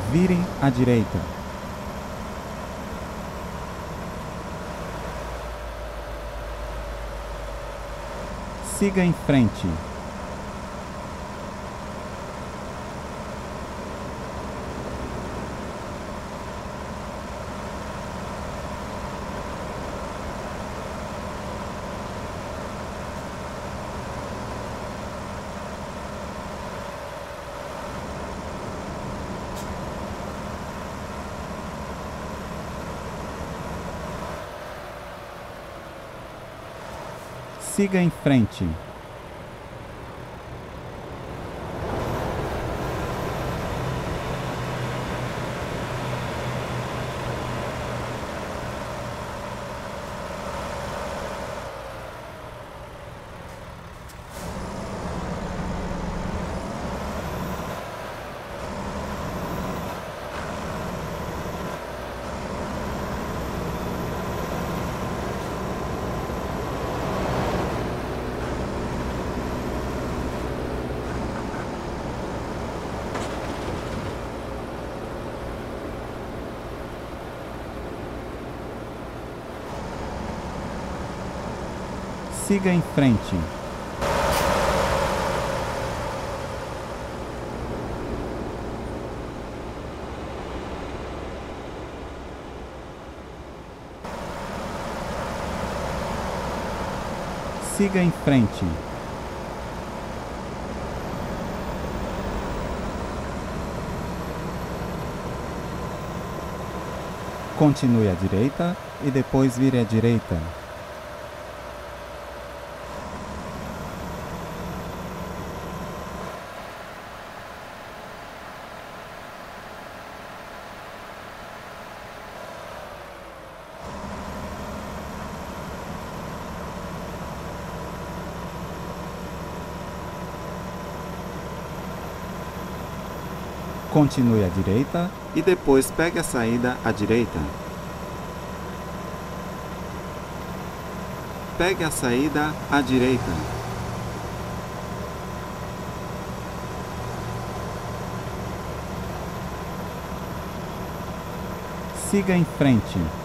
Vire à direita. Siga em frente. Siga em frente. Siga em frente. Siga em frente. Continue à direita e depois vire à direita. Continue à direita e depois pegue a saída à direita. Pegue a saída à direita. Siga em frente.